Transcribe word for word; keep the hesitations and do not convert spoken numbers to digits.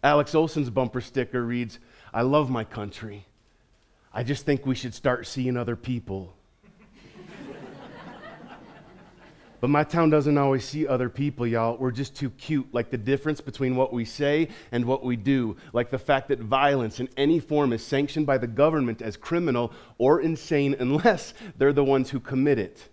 Alex Olson's bumper sticker reads, "I love my country. I just think we should start seeing other people." But my town doesn't always see other people, y'all. We're just too cute, like the difference between what we say and what we do, like the fact that violence in any form is sanctioned by the government as criminal or insane unless they're the ones who commit it.